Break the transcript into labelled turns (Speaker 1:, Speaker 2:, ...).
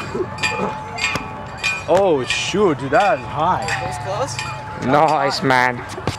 Speaker 1: Oh shoot, dude, that is high.
Speaker 2: That was close?
Speaker 3: Nice, man.